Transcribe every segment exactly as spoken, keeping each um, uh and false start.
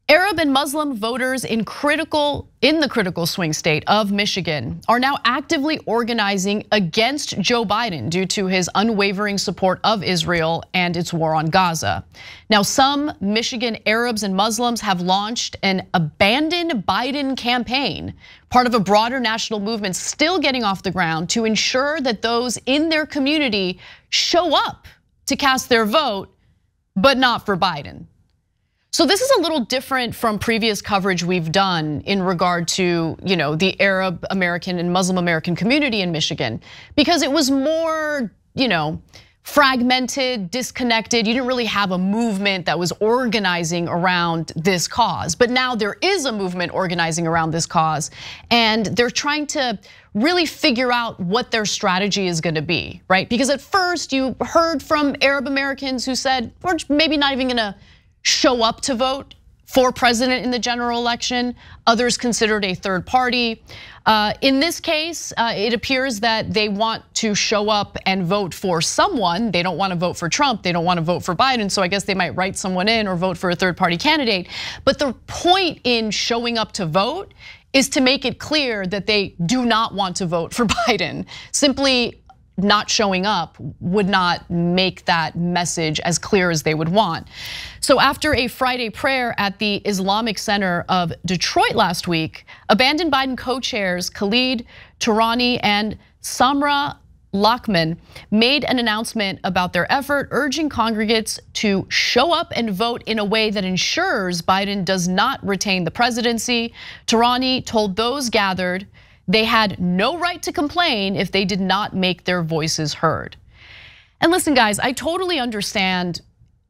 Arab and Muslim voters in critical in the critical swing state of Michigan are now actively organizing against Joe Biden due to his unwavering support of Israel and its war on Gaza. Now, some Michigan Arabs and Muslims have launched an Abandon Biden campaign, part of a broader national movement still getting off the ground to ensure that those in their community show up to cast their vote, but not for Biden. So this is a little different from previous coverage we've done in regard to, you know, the Arab American and Muslim American community in Michigan, because it was more, you know, fragmented, disconnected. You didn't really have a movement that was organizing around this cause. But now there is a movement organizing around this cause, and they're trying to really figure out what their strategy is gonna be, right? Because at first you heard from Arab Americans who said, we're maybe not even gonna show up to vote for president in the general election. Others considered a third party. In this case, it appears that they want to show up and vote for someone. They don't want to vote for Trump. They don't want to vote for Biden. So I guess they might write someone in or vote for a third party candidate. But the point in showing up to vote is to make it clear that they do not want to vote for Biden. Simply not showing up would not make that message as clear as they would want. So after a Friday prayer at the Islamic Center of Detroit last week, Abandon Biden co-chairs Khalid Tourani and Samra Lachman made an announcement about their effort, urging congregates to show up and vote in a way that ensures Biden does not retain the presidency. Tourani told those gathered they had no right to complain if they did not make their voices heard. And listen, guys, I totally understand.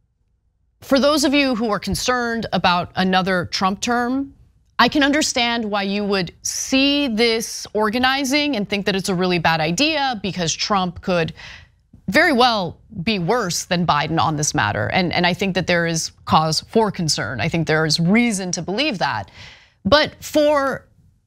For those of you who are concerned about another Trump term, I can understand why you would see this organizing and think that it's a really bad idea, because Trump could very well be worse than Biden on this matter. And, and I think that there is cause for concern. I think there is reason to believe that. But for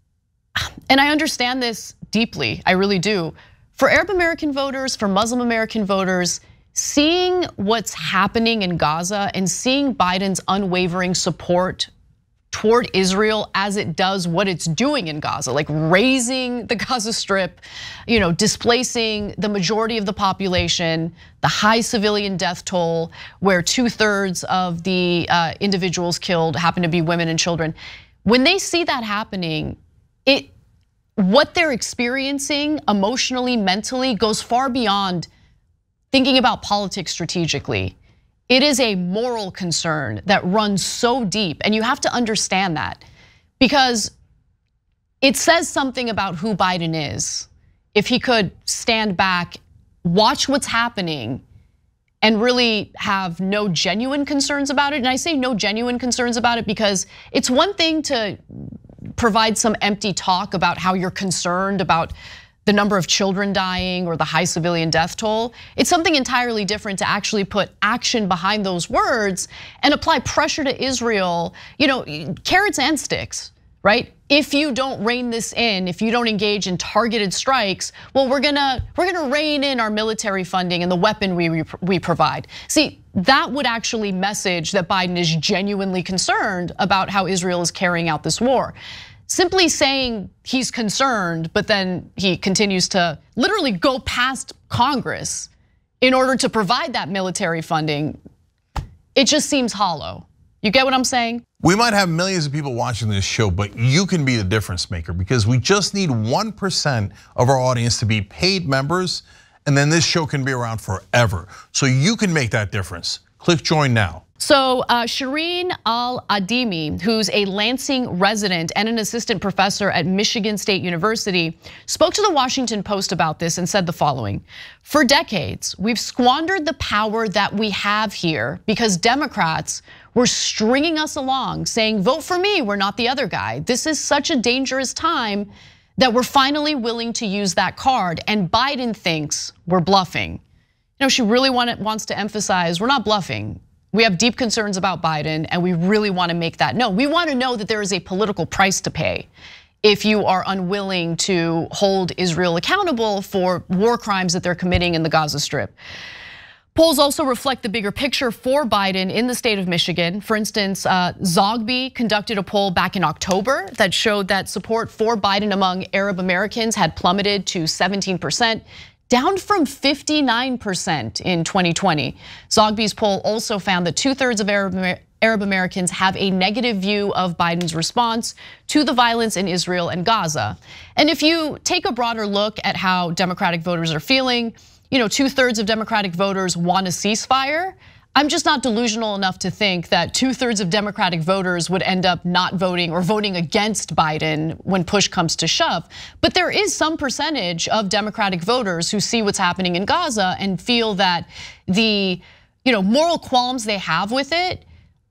And I understand this deeply, I really do. For Arab American voters, for Muslim American voters, seeing what's happening in Gaza and seeing Biden's unwavering support toward Israel as it does what it's doing in Gaza, like raising the Gaza Strip, you know, displacing the majority of the population, the high civilian death toll, where two thirds of the individuals killed happen to be women and children. When they see that happening, It, what they're experiencing emotionally, mentally, goes far beyond thinking about politics strategically. It is a moral concern that runs so deep, and you have to understand that, because it says something about who Biden is. If he could stand back, watch what's happening, and really have no genuine concerns about it. And I say no genuine concerns about it because it's one thing to provide some empty talk about how you're concerned about the number of children dying or the high civilian death toll. It's something entirely different to actually put action behind those words and apply pressure to Israel, you know, carrots and sticks, right? If you don't rein this in, if you don't engage in targeted strikes, well, we're gonna we're gonna rein in our military funding and the weapon we we provide. See, that would actually message that Biden is genuinely concerned about how Israel is carrying out this war. Simply saying he's concerned, but then he continues to literally go past Congress in order to provide that military funding, it just seems hollow. You get what I'm saying? We might have millions of people watching this show, but you can be the difference maker, because we just need one percent of our audience to be paid members, and then this show can be around forever. So you can make that difference. Click join now. So Shireen Al-Adimi, who's a Lansing resident and an assistant professor at Michigan State University, spoke to the Washington Post about this and said the following: for decades, we've squandered the power that we have here because Democrats were stringing us along saying, vote for me, we're not the other guy. This is such a dangerous time that we're finally willing to use that card, and Biden thinks we're bluffing. You know, she really wants to emphasize we're not bluffing. We have deep concerns about Biden, and we really want to make that known. We want to know that there is a political price to pay if you are unwilling to hold Israel accountable for war crimes that they're committing in the Gaza Strip. Polls also reflect the bigger picture for Biden in the state of Michigan. For instance, uh, Zogby conducted a poll back in October that showed that support for Biden among Arab Americans had plummeted to seventeen percent, down from fifty-nine percent in twenty twenty. Zogby's poll also found that two-thirds of Arab, Arab Americans have a negative view of Biden's response to the violence in Israel and Gaza. And if you take a broader look at how Democratic voters are feeling, you know, two-thirds of Democratic voters want a ceasefire. I'm just not delusional enough to think that two-thirds of Democratic voters would end up not voting or voting against Biden when push comes to shove. But there is some percentage of Democratic voters who see what's happening in Gaza and feel that the, you know, moral qualms they have with it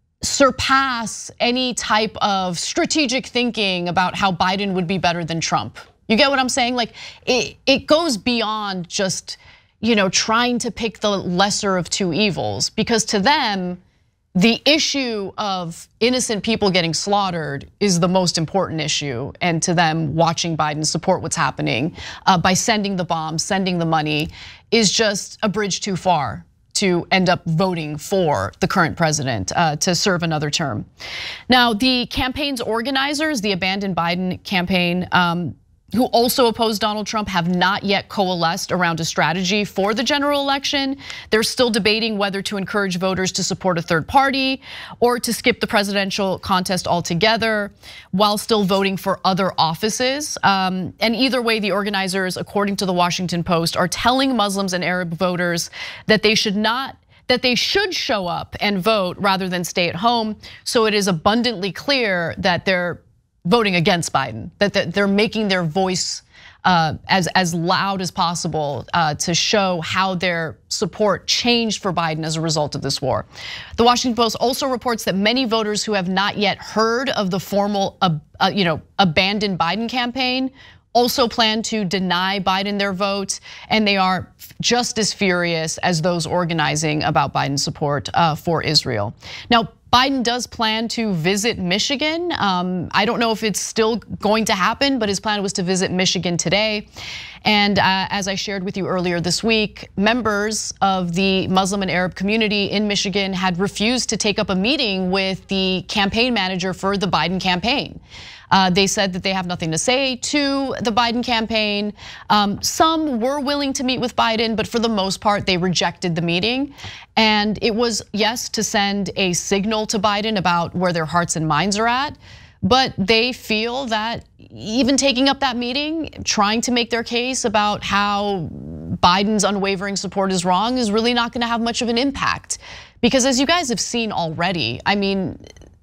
surpass any type of strategic thinking about how Biden would be better than Trump. You get what I'm saying? Like it, it goes beyond just, you know, trying to pick the lesser of two evils, because to them, the issue of innocent people getting slaughtered is the most important issue. And to them, watching Biden support what's happening by sending the bombs, sending the money is just a bridge too far to end up voting for the current president uh, to serve another term. Now, the campaign's organizers, the Abandon Biden campaign, um, who also oppose Donald Trump, have not yet coalesced around a strategy for the general election. They're still debating whether to encourage voters to support a third party or to skip the presidential contest altogether while still voting for other offices. Um, and either way, the organizers, according to the Washington Post, are telling Muslims and Arab voters that they should not that they should show up and vote rather than stay at home. So it is abundantly clear that they're voting against Biden, that they're making their voice uh, as, as loud as possible uh, to show how their support changed for Biden as a result of this war. The Washington Post also reports that many voters who have not yet heard of the formal uh, you know, Abandon Biden campaign also plan to deny Biden their vote, and they are just as furious as those organizing about Biden's support uh, for Israel. Now, Biden does plan to visit Michigan. Um, I don't know if it's still going to happen, but his plan was to visit Michigan today. And uh, as I shared with you earlier this week, members of the Muslim and Arab community in Michigan had refused to take up a meeting with the campaign manager for the Biden campaign. Uh, they said that they have nothing to say to the Biden campaign. Um, some were willing to meet with Biden, but for the most part, they rejected the meeting. And it was, yes, to send a signal to Biden about where their hearts and minds are at. But they feel that even taking up that meeting, trying to make their case about how Biden's unwavering support is wrong is really not gonna have much of an impact. Because as you guys have seen already, I mean,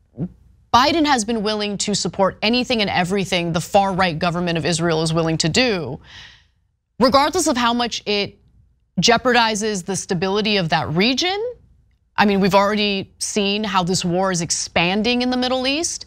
Biden has been willing to support anything and everything the far right government of Israel is willing to do, regardless of how much it jeopardizes the stability of that region. I mean, we've already seen how this war is expanding in the Middle East.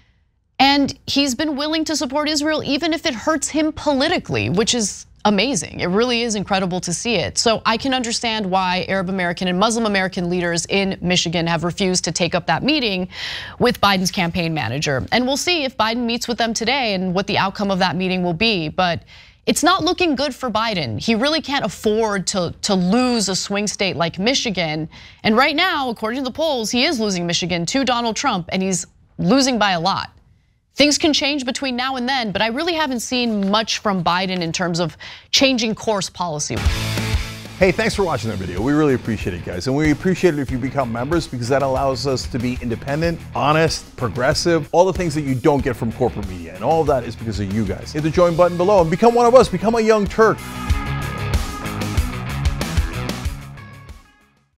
And he's been willing to support Israel even if it hurts him politically, which is amazing. It really is incredible to see it. So I can understand why Arab American and Muslim American leaders in Michigan have refused to take up that meeting with Biden's campaign manager. And we'll see if Biden meets with them today and what the outcome of that meeting will be. But it's not looking good for Biden. He really can't afford to, to lose a swing state like Michigan. And right now, according to the polls, he is losing Michigan to Donald Trump, and he's losing by a lot. Things can change between now and then, but I really haven't seen much from Biden in terms of changing course policy. Hey, thanks for watching that video. We really appreciate it, guys. And we appreciate it if you become members, because that allows us to be independent, honest, progressive, all the things that you don't get from corporate media. And all of that is because of you guys. Hit the join button below and become one of us, become a Young Turk.